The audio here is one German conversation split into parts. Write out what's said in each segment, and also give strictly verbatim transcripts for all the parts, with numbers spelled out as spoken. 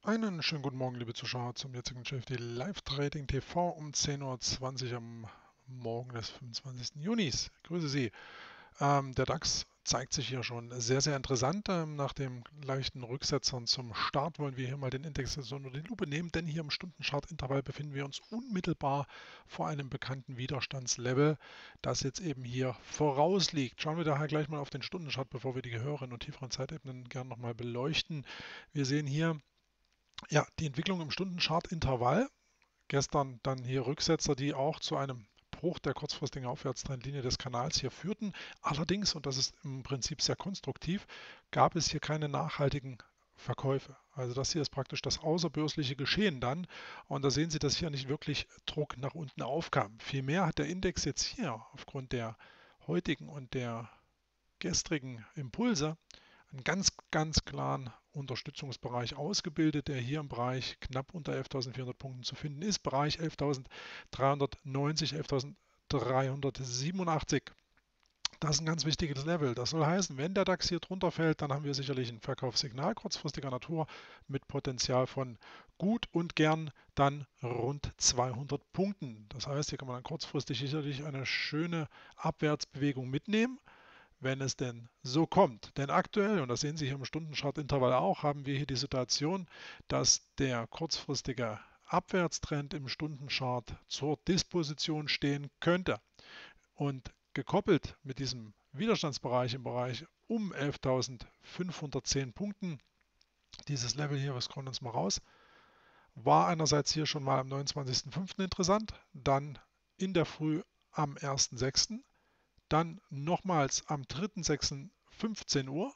Einen schönen guten Morgen, liebe Zuschauer, zum jetzigen J F D Live Trading T V um zehn Uhr zwanzig am Morgen des fünfundzwanzigsten Junis. Grüße Sie. Ähm, der DAX zeigt sich hier schon sehr, sehr interessant. Ähm, nach dem leichten Rücksetzern zum Start wollen wir hier mal den Index unter die Lupe nehmen, denn hier im Stundenchart-Intervall befinden wir uns unmittelbar vor einem bekannten Widerstandslevel, das jetzt eben hier vorausliegt. Schauen wir daher gleich mal auf den Stundenchart, bevor wir die höheren und tieferen Zeitebenen gerne nochmal beleuchten. Wir sehen hier ja, die Entwicklung im Stundenchart-Intervall. Gestern dann hier Rücksetzer, die auch zu einem Bruch der kurzfristigen Aufwärtstrendlinie des Kanals hier führten. Allerdings, und das ist im Prinzip sehr konstruktiv, gab es hier keine nachhaltigen Verkäufe. Also das hier ist praktisch das außerbörsliche Geschehen dann. Und da sehen Sie, dass hier nicht wirklich Druck nach unten aufkam. Vielmehr hat der Index jetzt hier aufgrund der heutigen und der gestrigen Impulse einen ganz, ganz klaren Unterstützungsbereich ausgebildet, der hier im Bereich knapp unter elftausendvierhundert Punkten zu finden ist. Bereich elftausenddreihundertneunzig, elftausenddreihundertsiebenundachtzig. Das ist ein ganz wichtiges Level. Das soll heißen, wenn der DAX hier drunter fällt, dann haben wir sicherlich ein Verkaufssignal kurzfristiger Natur mit Potenzial von gut und gern dann rund zweihundert Punkten. Das heißt, hier kann man dann kurzfristig sicherlich eine schöne Abwärtsbewegung mitnehmen, wenn es denn so kommt. Denn aktuell, und das sehen Sie hier im Stundenchart-Intervall auch, haben wir hier die Situation, dass der kurzfristige Abwärtstrend im Stundenchart zur Disposition stehen könnte. Und gekoppelt mit diesem Widerstandsbereich im Bereich um elftausendfünfhundertzehn Punkten, dieses Level hier, wir scrollen uns mal raus, war einerseits hier schon mal am neunundzwanzigsten fünften interessant, dann in der Früh am ersten sechsten dann nochmals am dritten sechsten fünfzehn Uhr,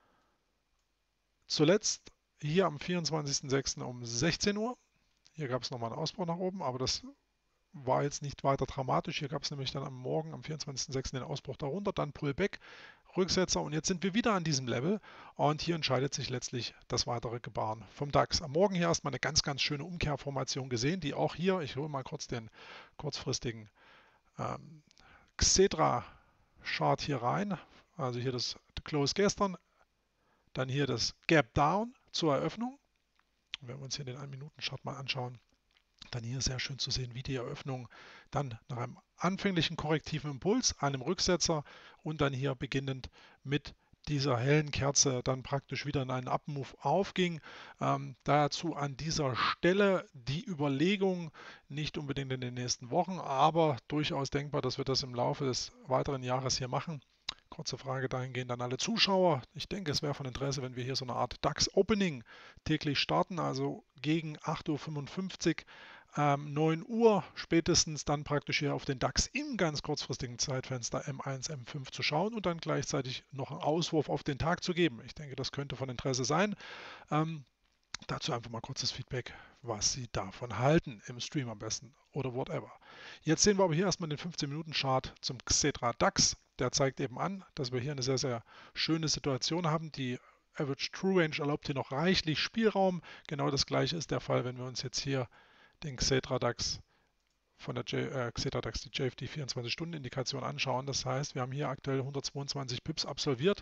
zuletzt hier am vierundzwanzigsten sechsten um sechzehn Uhr. Hier gab es nochmal einen Ausbruch nach oben, aber das war jetzt nicht weiter dramatisch. Hier gab es nämlich dann am Morgen, am vierundzwanzigsten sechsten den Ausbruch darunter, dann Pullback, Rücksetzer und jetzt sind wir wieder an diesem Level und hier entscheidet sich letztlich das weitere Gebaren vom DAX. Am Morgen hier erstmal eine ganz, ganz schöne Umkehrformation gesehen, die auch hier, ich hole mal kurz den kurzfristigen ähm, Xetra Chart hier rein, also hier das Close gestern, dann hier das Gap Down zur Eröffnung. Und wenn wir uns hier den ein Minuten Chart mal anschauen, dann hier sehr schön zu sehen, wie die Eröffnung dann nach einem anfänglichen korrektiven Impuls, einem Rücksetzer und dann hier beginnend mit dieser hellen Kerze dann praktisch wieder in einen Up-Move aufging. Ähm, dazu an dieser Stelle die Überlegung, nicht unbedingt in den nächsten Wochen, aber durchaus denkbar, dass wir das im Laufe des weiteren Jahres hier machen. Kurze Frage dahingehend an alle Zuschauer. Ich denke, es wäre von Interesse, wenn wir hier so eine Art DAX-Opening täglich starten, also gegen acht Uhr fünfundfünfzig, ähm, neun Uhr spätestens dann praktisch hier auf den DAX im ganz kurzfristigen Zeitfenster M eins, M fünf zu schauen und dann gleichzeitig noch einen Auswurf auf den Tag zu geben. Ich denke, das könnte von Interesse sein. Ähm, Dazu einfach mal kurzes Feedback, was Sie davon halten, im Stream am besten oder whatever. Jetzt sehen wir aber hier erstmal den fünfzehn Minuten Chart zum Xetra DAX. Der zeigt eben an, dass wir hier eine sehr, sehr schöne Situation haben. Die Average True Range erlaubt hier noch reichlich Spielraum. Genau das gleiche ist der Fall, wenn wir uns jetzt hier den Xetra DAX von der J, äh, Xetra DAX, die J F D vierundzwanzig Stunden Indikation anschauen. Das heißt, wir haben hier aktuell hundertzweiundzwanzig Pips absolviert.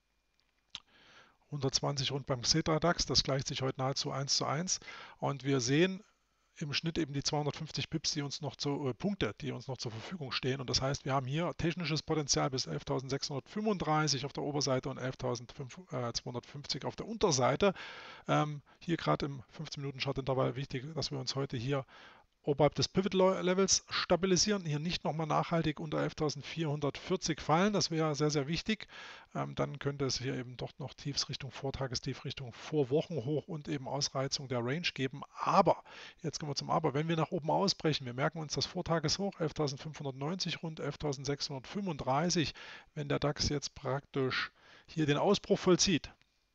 hundertzwanzig rund beim Xetra DAX, das gleicht sich heute nahezu eins zu eins und wir sehen im Schnitt eben die zweihundertfünfzig Pips, die uns noch zu, äh, Punkte, die uns noch zur Verfügung stehen und das heißt, wir haben hier technisches Potenzial bis elftausendsechshundertfünfunddreißig auf der Oberseite und elftausendzweihundertfünfzig auf der Unterseite. Ähm, hier gerade im fünfzehn Minuten Chart-Intervall wichtig, dass wir uns heute hier oberhalb des Pivot-Levels stabilisieren, hier nicht nochmal nachhaltig unter elftausendvierhundertvierzig fallen, das wäre sehr, sehr wichtig. Ähm, dann könnte es hier eben doch noch Tiefs Richtung Vortagestief, Richtung Vorwochenhoch und eben Ausreizung der Range geben. Aber, jetzt kommen wir zum Aber, wenn wir nach oben ausbrechen, wir merken uns das Vortageshoch elftausendfünfhundertneunzig rund elftausendsechshundertfünfunddreißig, wenn der DAX jetzt praktisch hier den Ausbruch vollzieht,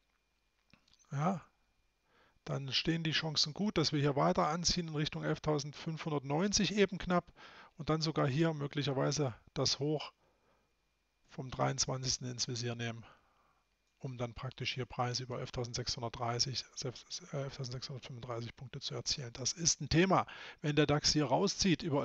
ja, dann stehen die Chancen gut, dass wir hier weiter anziehen in Richtung elftausendfünfhundertneunzig eben knapp und dann sogar hier möglicherweise das Hoch vom dreiundzwanzigsten ins Visier nehmen, um dann praktisch hier Preise über elftausendsechshundertdreißig, elftausendsechshundertfünfunddreißig Punkte zu erzielen. Das ist ein Thema. Wenn der DAX hier rauszieht über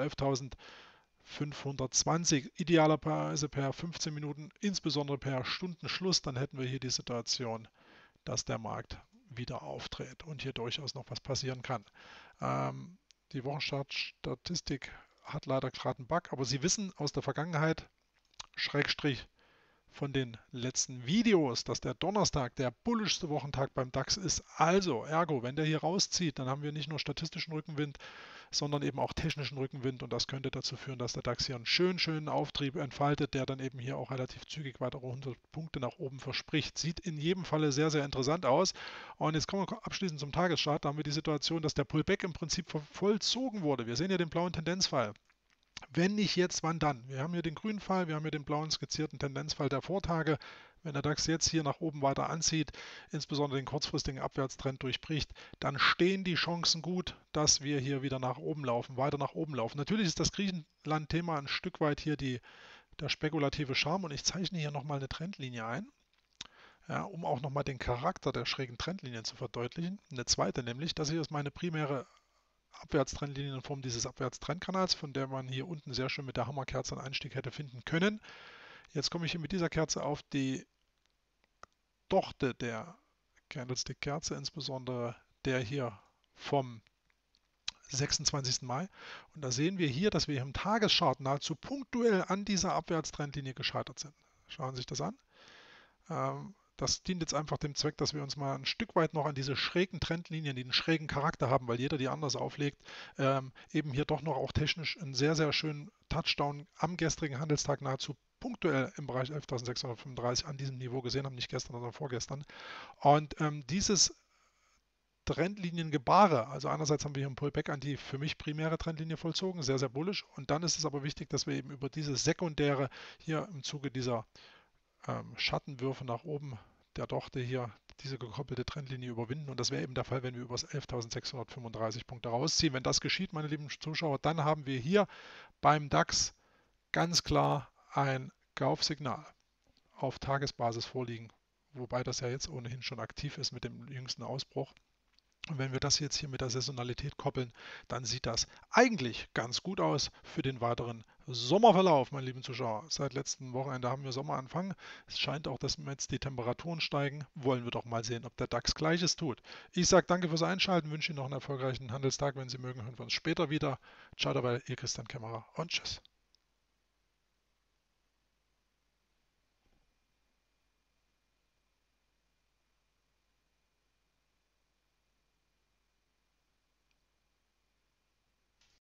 elftausendfünfhundertzwanzig, idealerweise per fünfzehn Minuten, insbesondere per Stundenschluss, dann hätten wir hier die Situation, dass der Markt wieder aufdreht und hier durchaus noch was passieren kann. Ähm, die Wochenstartstatistik hat leider gerade einen Bug, aber Sie wissen aus der Vergangenheit, Schrägstrich von den letzten Videos, dass der Donnerstag der bullischste Wochentag beim DAX ist. Also, ergo, wenn der hier rauszieht, dann haben wir nicht nur statistischen Rückenwind, sondern eben auch technischen Rückenwind und das könnte dazu führen, dass der DAX hier einen schönen, schönen Auftrieb entfaltet, der dann eben hier auch relativ zügig weitere hundert Punkte nach oben verspricht. Sieht in jedem Falle sehr, sehr interessant aus. Und jetzt kommen wir abschließend zum Tagesstart. Da haben wir die Situation, dass der Pullback im Prinzip vollzogen wurde. Wir sehen ja den blauen Tendenzpfeil. Wenn nicht jetzt, wann dann? Wir haben hier den grünen Pfeil, wir haben hier den blauen skizzierten Tendenzpfeil der Vortage. Wenn der DAX jetzt hier nach oben weiter anzieht, insbesondere den kurzfristigen Abwärtstrend durchbricht, dann stehen die Chancen gut, dass wir hier wieder nach oben laufen, weiter nach oben laufen. Natürlich ist das Griechenland-Thema ein Stück weit hier die, der spekulative Charme und ich zeichne hier nochmal eine Trendlinie ein, ja, um auch nochmal den Charakter der schrägen Trendlinien zu verdeutlichen. Eine zweite nämlich, das hier ist meine primäre Abwärtstrendlinien in Form dieses Abwärtstrendkanals, von der man hier unten sehr schön mit der Hammerkerze einen Einstieg hätte finden können. Jetzt komme ich hier mit dieser Kerze auf die Dochte der Candlestick-Kerze, insbesondere der hier vom sechsundzwanzigsten Mai. Und da sehen wir hier, dass wir im Tageschart nahezu punktuell an dieser Abwärtstrendlinie gescheitert sind. Schauen Sie sich das an. Ähm, Das dient jetzt einfach dem Zweck, dass wir uns mal ein Stück weit noch an diese schrägen Trendlinien, die einen schrägen Charakter haben, weil jeder die anders auflegt, ähm, eben hier doch noch auch technisch einen sehr, sehr schönen Touchdown am gestrigen Handelstag nahezu punktuell im Bereich elftausendsechshundertfünfunddreißig an diesem Niveau gesehen haben, nicht gestern, sondern vorgestern. Und ähm, dieses Trendliniengebare, also einerseits haben wir hier einen Pullback an die für mich primäre Trendlinie vollzogen, sehr, sehr bullisch. Und dann ist es aber wichtig, dass wir eben über diese sekundäre hier im Zuge dieser ähm, Schattenwürfe nach oben der Dochte hier diese gekoppelte Trendlinie überwinden. Und das wäre eben der Fall, wenn wir über das elftausendsechshundertfünfunddreißig Punkte rausziehen. Wenn das geschieht, meine lieben Zuschauer, dann haben wir hier beim DAX ganz klar ein Kaufsignal auf Tagesbasis vorliegen, wobei das ja jetzt ohnehin schon aktiv ist mit dem jüngsten Ausbruch. Und wenn wir das jetzt hier mit der Saisonalität koppeln, dann sieht das eigentlich ganz gut aus für den weiteren Sommerverlauf, meine lieben Zuschauer. Seit letztem Wochenende haben wir Sommeranfang. Es scheint auch, dass jetzt die Temperaturen steigen. Wollen wir doch mal sehen, ob der DAX Gleiches tut. Ich sage danke fürs Einschalten, wünsche Ihnen noch einen erfolgreichen Handelstag. Wenn Sie mögen, hören wir uns später wieder. Ciao dabei, Ihr Christian Kämmerer und tschüss.